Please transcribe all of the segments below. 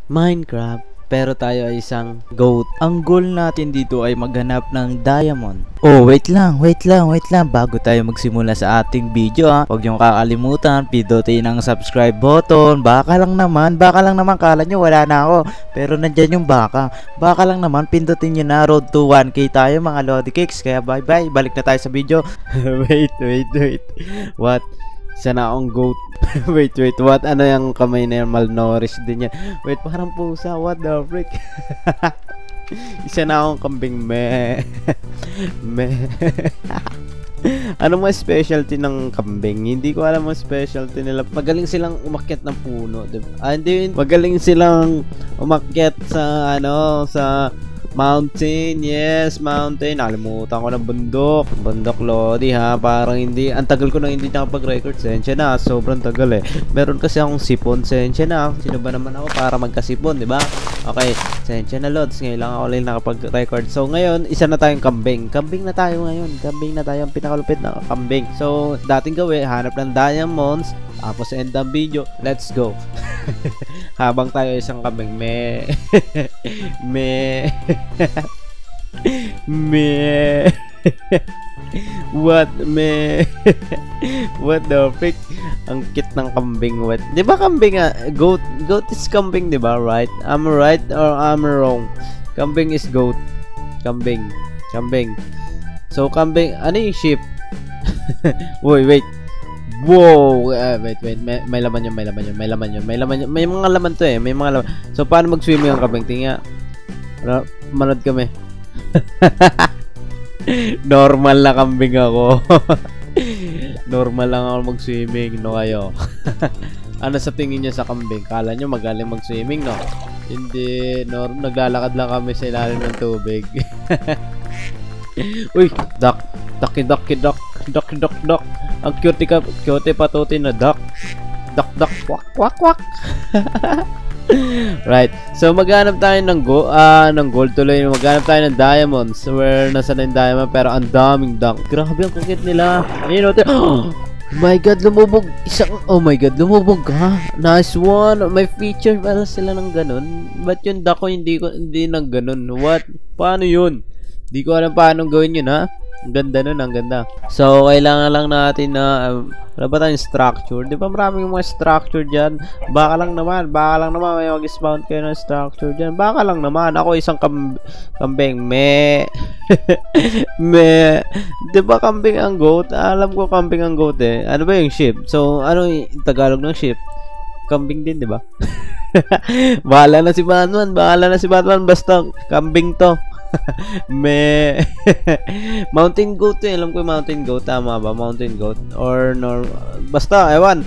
Minecraft, pero tayo ay isang goat. Ang goal natin dito ay maghanap ng diamond. Oh, wait lang. Bago tayo magsimula sa ating video huwag niyong kakalimutan, pindutin ang subscribe button. Baka lang naman, kala nyo wala na ako. Pero nandyan yung baka. Baka lang naman, pindutin nyo na. Road to 1k tayo mga Lodi Cakes. Kaya bye bye, balik na tayo sa video. wait. What? Isa na akong goat. wait, what? Ano yung kamay na yung malnourished din yan? Wait, parang pusa. What the frick? Isa na akong kambing. Me. Ano mga specialty ng kambing? Hindi ko alam ang specialty nila. Magaling silang umakyat ng puno, diba? Hindi, magaling silang umakyat sa sa mountain. Yes, mountain. Nakalimutan ko ng bundok Lodi parang hindi, ang tagal ko nang hindi nakapag-record. Sensya na, sobrang tagal meron kasi akong sipon. Sensya na, sino ba naman ako para magkasipon, diba? Okay, sensya na Lods, ngayon lang ako lang nakapag-record. So ngayon, isa na tayong kambing na tayo ngayon. Kambing na tayo, ang pinakalupit na kambing. So dating gawin, hanap ng diamonds, tapos end ang video, let's go. Habang tayo isang kambing. What the frick? Ang cute ng kambing. What? Di ba kambing goat is kambing, di ba? Right? I'm right or I'm wrong? Kambing is goat. Kambing. So kambing, ano yung sheep? Wait. Wow! Wait. May laman yun. May mga laman to may mga laman. So paano mag-swimming ang kambing? Tingnan. Manood kami. Normal na kambing ako. Normal lang ako mag-swimming, no kayo? Ano sa tingin niyo sa kambing? Kala niyo magaling mag-swimming, no? Hindi, naglalakad lang kami sa ilalim ng tubig. Uy, duck. Ang cute patutin na duck. Duck, kwak. Right. So maghanap tayo ng gold tuloy. Maghanap tayo ng diamonds. Where nasa na yung diamond, pero ang daming duck. Grabe ang kukit nila. Ayun, oh my god, lumubog. Oh my god, lumubog ha. Nice one. May feature pala sila ng ganun. Ba't yung duck ko hindi ng ganun? What? Paano yun? Hindi ko alam paano gawin yun, ha? Ang ganda nun, ang ganda. So, kailangan lang natin na wala ba tayong structure? Di ba maraming mga structure dyan? Baka lang naman may mag-spawn kayo ng structure dyan. Baka lang naman. Ako isang kambing. Di ba kambing ang goat? Alam ko kambing ang goat Ano ba yung sheep? So, ano yung Tagalog ng sheep? Kambing din, di ba? Bahala na si Batman. Basta kambing to. Mountain goat alam ko yung mountain goat, tama ba? Mountain goat or basta ewan.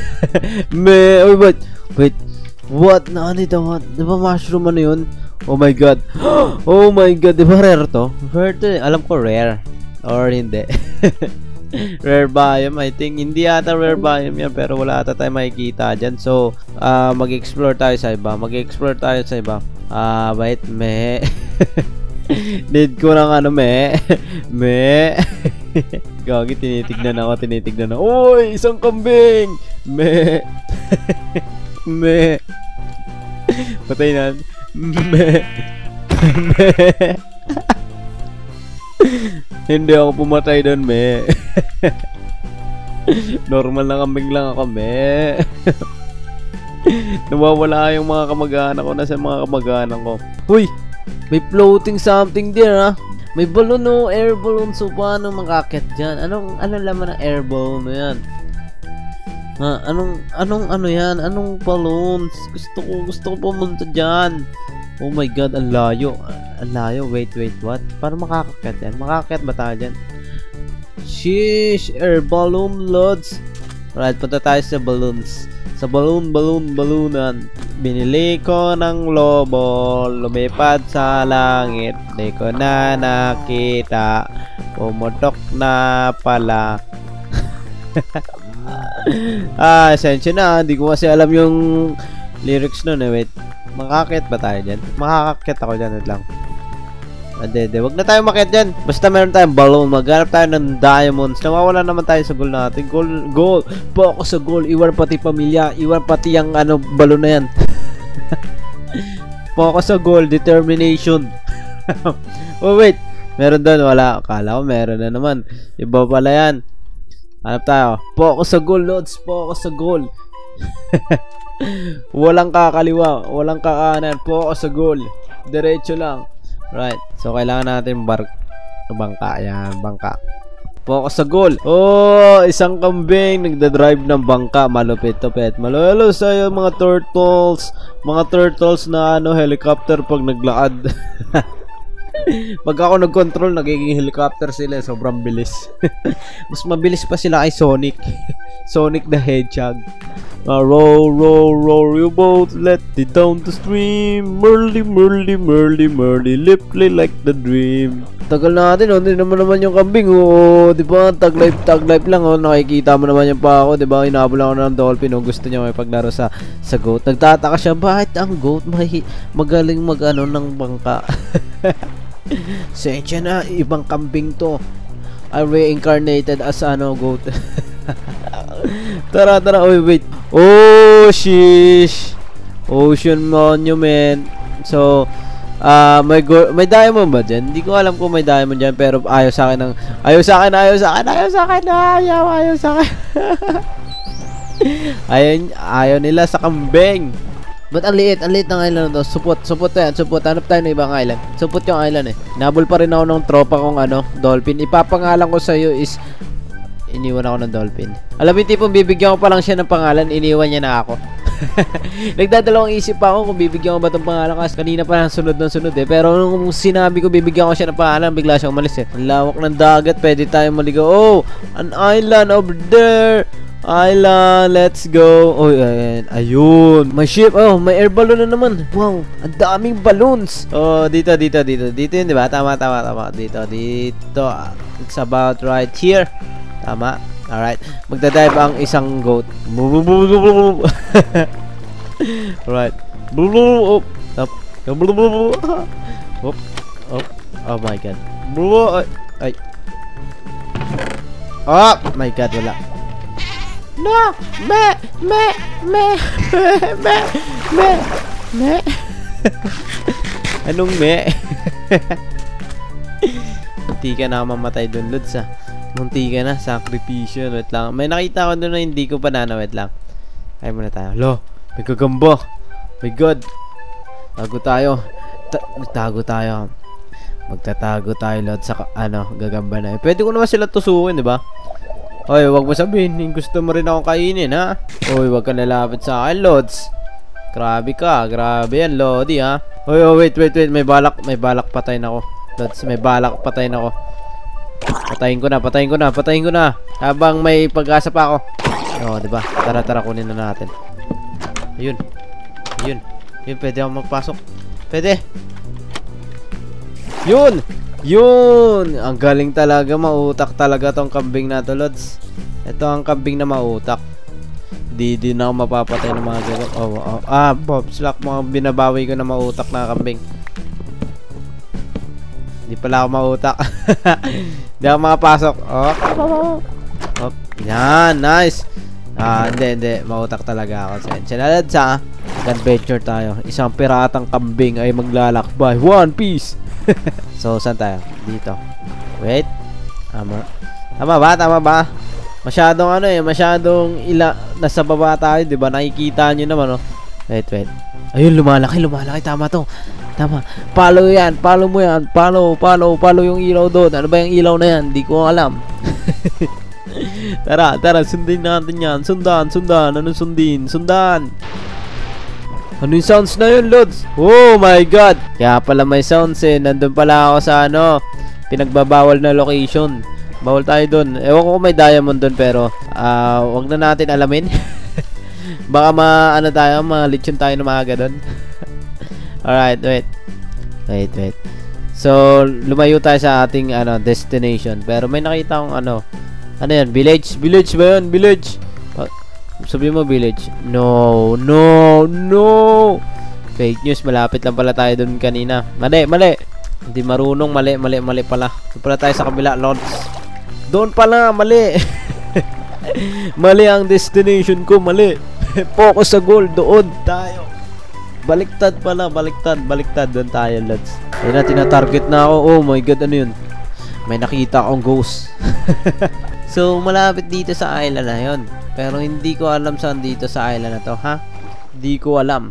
Wait, what na dito? Diba mushroom ano yun? Oh my god, diba rare to? Alam ko rare or hindi. Rare biome, I think. Hindi ata rare biome yan, pero wala ata tayo makikita dyan. So mag-explore tayo sa iba. Wait, need ko ng Gagi, tinitignan ako. Oy, isang kambing! Patay na. Hindi ako pumatay doon, Normal na kambing lang ako, Nawawala yung mga kamag-anak ko. Nasa mga kamag-anak ko. Uy! May floating something there, May balloon, air balloon. So, paano makakit dyan? Anong laman ng air balloon na yan? Anong yan? Anong balloons? Gusto ko pumunta dyan. Oh my god, ang layo. Wait, what? Paano makakakit yan? Makakakit ba tayo dyan? Sheesh, air balloon loads. Right, punta tayo sa balloons. Sa balloonan. Binili ko ng lobo, lumipad sa langit, di ko na nakita, pumutok na pala. Essential na, di ko kasi alam yung lyrics nun wait, makakit ba tayo dyan? Makakakit ako dyan, wait lang. Hindi, wag na tayo makiat dyan. Basta meron tayong balloon. Maghanap tayo ng diamonds. Nawawala naman tayo sa goal natin. Goal. Focus sa goal. Iwan pati pamilya. Iwan pati yung balloon na yan. Focus sa goal, determination. Oh wait, meron doon, wala. Akala ko meron na naman. Iba pala yan. Hanap tayo. Focus sa goal, Lods. Focus sa goal. Walang kakaliwa, walang kakanan. Focus sa goal. Diretso lang. Right. So kailangan natin bangka. Yan, bangka. Focus sa goal. Oh, isang kambing nagda-drive ng bangka. Malupit to, pet. Malolo sa'yo mga turtles. Mga turtles na helicopter pag naglakad. Pag ako nag-control, nagiging helicopter sila. Sobrang bilis. Mas mabilis pa sila kay Sonic. Sonic the Hedgehog. Row, row, row your boat, let it down the stream. Merly, merly, merly, merly, lively like the dream. Tagal natin, oh. Hindi naman yung kambing, oh. Diba? Tag life lang, oh. Nakikita mo naman yung pa ako, diba? Inabol ako ng dolphin, oh. Gusto niya may paglaro sa goat. Nagtataka siya, bakit ang goat magaling ng bangka? Sensya na, ibang kambing to. I reincarnated as goat. Tara, oh wait. Oh, sheesh. Ocean Monument. So, may diamond ba dyan? Hindi ko alam kung may diamond dyan, pero ayaw sa akin. Ayaw nila sa kambing. Ba't ang liit ng island to? Supot to yan, hanap tayo ng ibang island. Supot yung island eh. Nabol pa rin ako ng tropa kong dolphin. Ipapangalan ko sa'yo is iniwan ako ng dolphin. Alam mo yung tipong bibigyan ko pa lang siya ng pangalan, iniwan niya na ako. Nagdadalawang isip pa ako kung bibigyan ko ba itong pangalan kasi kanina pa sunod eh. Pero nung sinabi ko bibigyan ko siya ng pangalan, bigla siyang umalis eh. Ang lawak ng dagat, pwede tayong maligaw. Oh, an island over there. Island, let's go. Oh, ayun. May ship. Oh, may air balloon na naman. Wow, ang daming balloons. Oh, dito yun, di ba? Tama. Dito. It's about right here. Tama. Alright. Magdadive ang isang goat. Alright. Up. Oh my god. Ay. Oh my god, wala. No! Me! Anong me? Munti ka na mamatay dun, Lods, ah. Munti ka na, sakripisyo. Wait lang. May nakita ko doon na hindi ko pa wait lang. Ay muna tayo. Lo, may gagamba. My god. Tago tayo. Magtatago tayo, Lods, sa gagamba na. Pwede ko naman sila tusukin, di ba? Oy, wag mo sabihin, gusto mo rin akong kainin, ha? Oy, wag ka nalapit sa akin, Lods. Grabe yan, Lodi, ha? Oy, wait, may balak patayin ako. Lods, may balak patayin ako. Patayin ko na. Habang may pag-asa pa ako. Oh, diba? Tara, kunin na natin. Ayun, pwede ako magpasok. Pwede. Yun! Ang galing talaga, mautak talaga tong kambing na to, Lods. Ito ang kambing na mautak. Di na ako mapapatay ng mga gagot. Bob Slack, mga binabawi ko na mautak na kambing. Di pala ako mautak. Di ako makapasok. Yan, nice. Hindi. Mautak talaga ako. Lods, ha? Adventure tayo. Isang piratang kambing ay maglalakbay. One Piece! So, saan tayo? Dito. Wait. Tama ba? Masyadong nasa baba tayo, di ba? Nakikita nyo naman, oh. Wait. Ayun, lumalaki. Tama to. Tama. Follow mo yan. Follow yung ilaw doon. Ano ba yung ilaw na yan? Di ko alam. Tara, sundin natin yan. Sundan. Anong sundin? Sundan. Ano yung sounds na yun, Lods? Oh my god. Kaya pala may sounds eh. Nandun pala ako sa pinagbabawal na location. Bawal tayo dun. Ewan ko kung may diamond dun, pero wag na natin alamin. Baka malitsyon tayo na maaga dun. Alright, wait. So, lumayo tayo sa ating destination. Pero may nakita akong ano yan? Village ba yun? Village. Sabi mo village. No. Fake news. Malapit lang pala tayo dun kanina. Mali. Hindi marunong. Mali pala. Doon pala tayo sa kabila, Lods. Doon pala. Mali. Mali ang destination ko. Mali. Focus sa goal. Doon tayo. Baliktad pala, baliktad. Doon tayo, Lods. Ayun na, tina-target na ako. Oh my god, ano yun? May nakita akong ghost. So, malapit dito sa island na yun. Pero hindi ko alam saan dito sa island na to, ha? Di ko alam.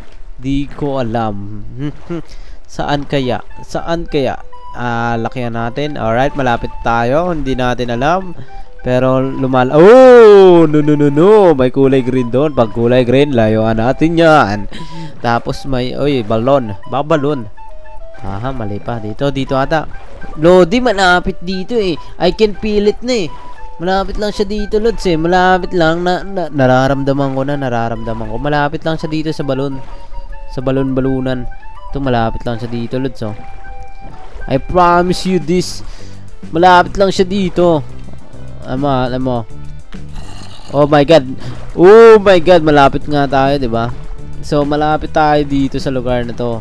Saan kaya? Lakihan natin. Alright, malapit tayo. Hindi natin alam. Pero oh! No. May kulay green doon. Pag kulay green, layuan natin yan. Tapos may, balon. Babalon. Aha, mali pa. Dito ata. Lodi, malapit dito eh. I can feel it na eh. Malapit lang siya dito, Lods eh. Malapit lang. Nararamdaman ko. Malapit lang siya dito sa balon. Sa balon-balunan. Ito, malapit lang siya dito, Lods oh. I promise you this. Malapit lang siya dito. Alam mo. Oh my god. Malapit nga tayo, 'di ba? So malapit tayo dito sa lugar na 'to.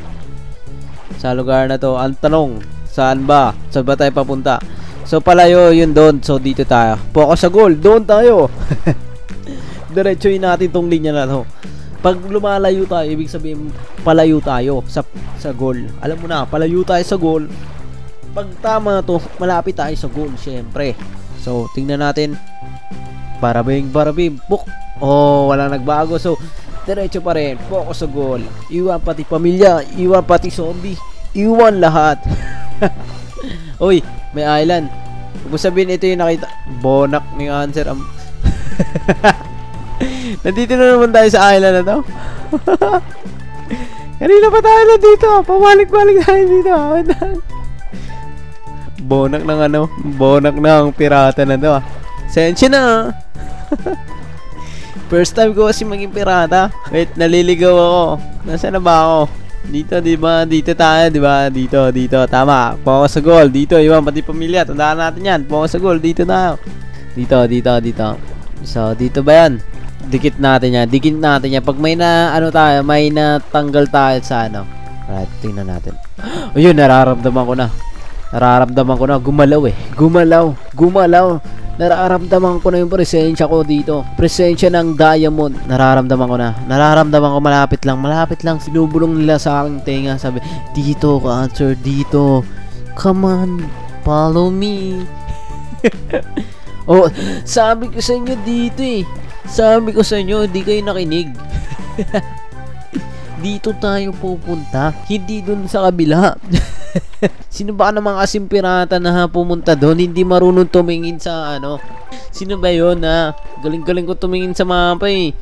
Ang tanong, saan ba? Saan ba tayo papunta? So palayo yun doon. So dito tayo. Focus sa goal. Doon tayo. Diretsuhin natin tong linya na 'to. Pag lumalayo tayo, ibig sabihin palayo tayo sa goal. Alam mo na, palayo tayo sa goal. Pag tama to, malapit tayo sa goal, syempre. So, tingnan natin. Barabing, buk. Oh, wala nagbago. So, diretso pa rin. Focus sa goal. Iwan pati pamilya, iwan pati zombie, iwan lahat. Uy, may island. Huwag mo sabihin ito yung nakita. Bonak ni answer. Nandito na naman tayo sa island na to. Kanina pa tayo na dito. Pabalik-balik tayo dito. Bonak ng pirata na to. Sensya na. First time ko kasi maging pirata. Wait, naliligaw ako. Nasaan na ba ako? Dito, diba? Dito tayo, diba? Dito. Tama. Focus sa goal. Dito, iwan pati pamilya. Tandaan natin yan. Focus sa goal. Dito tayo. Dito. So, dito ba yan? Dikit natin yan. Pag may may natanggal tayo sa ano. Right, tingnan natin. Ayun, nararamdaman ko na. Gumalaw eh. Gumalaw. Nararamdaman ko na yung presensya ko dito. Presensya ng diamond. Nararamdaman ko malapit lang. Sinubulong nila sa aking tenga. Sabi, dito ka, answer, dito. Come on, follow me. Oh, sabi ko sa inyo dito eh. Hindi kayo nakinig. Dito tayo pupunta, hindi dun sa kabila. Sino ba naman kasing pirata na pumunta doon, hindi marunong tumingin sa ano? Sino ba yun na galing ko tumingin sa mapa eh.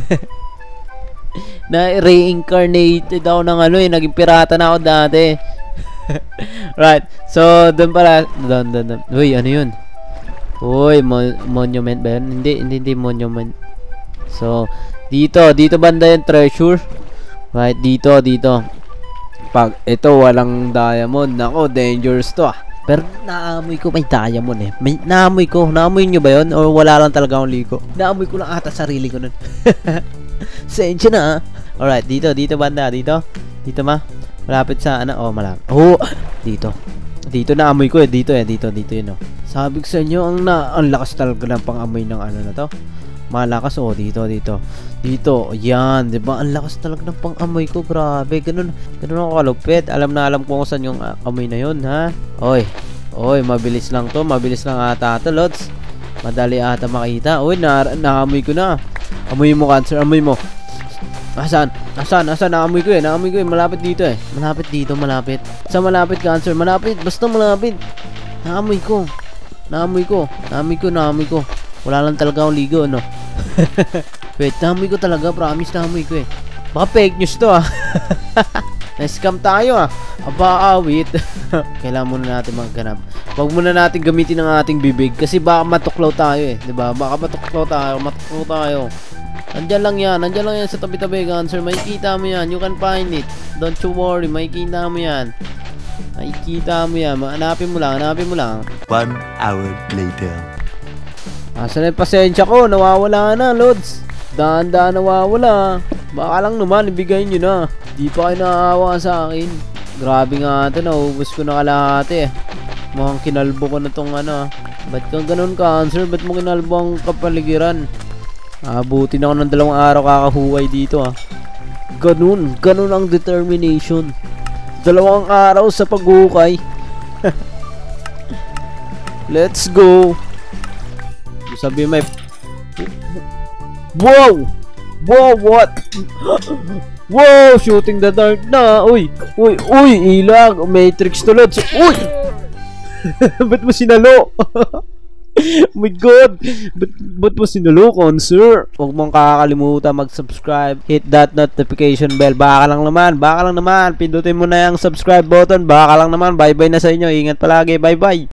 Na reincarnated ako ng naging pirata na ako dati. Right, so doon pala. Uy, ano yun? Uy, monument ba yun? Hindi monument. So, dito banda yung treasure. Right, dito. Pag ito walang diamond, nako, dangerous to ah. Pero naamoy ko may diamond eh. Naamoy nyo ba yun? O wala lang talaga akong ligo? Naamoy ko lang ata sarili ko nun. Sensya na ah. Alright, dito banda, dito ma. Malapit sa malapit. Oh, dito naamoy ko eh, dito yun oh. Sabi ko sa inyo, ang lakas talaga ng pang-amoy ng na to. Malakas dito. Yan, 'di ba? Ang lakas talaga ng pang-amoy ko, grabe. Ganun ako kalupit. Alam ko kung saan yung amoy na 'yon, ha. Oy, mabilis lang ata to, Lods. Madali ata makita. Oy, naamoy ko na. Amoy mo, cancer, amoy mo. Asan? Naamoy ko eh. Malapit dito eh. Malapit. Sa malapit, cancer. Malapit. Basta malapit. Naamoy ko. Wala lang talaga akong ligo, no? Wait, naamoy ko talaga. Promise, naamoy ko eh. Baka fake news to ah. Na-scam tayo ah. Awit. Kailangan muna natin magganap. Huwag muna natin gamitin ang ating bibig. Kasi baka matuklaw tayo eh. Diba? Baka matuklaw tayo. Nandiyan lang yan sa tabi-tabi, cancer. Makikita mo yan. You can find it. Don't you worry. Makikita mo yan. Hanapin mo lang. 1 hour later. Asan na yung pasensya ko? Nawawala na, Lods. Daan-daan nawawala. Baka lang naman, ibigay nyo na. Di pa kayo naawa sa akin. Grabe nga ito, naubos ko na kalahati eh. Mukhang kinalbo ko na tong Ba't kang ganun, cancer? Ba't mo kinalbo ang kapaligiran? Abutin ako ng 2 araw kakahuway dito ah. Ganun ang determination. 2 araw sa paghukay. Let's go. Sabi may wow, what? Wow, shooting the dark na. Uy, ilang Matrix tulad. Uy. Ba't mo sinalo? Oh my god, ba't mo sinalo, Conser? Huwag mong kakalimutan mag-subscribe, hit that notification bell. Baka lang naman, pindutin mo na yung subscribe button. Baka lang naman, bye bye na sa inyo, ingat palagi, bye bye.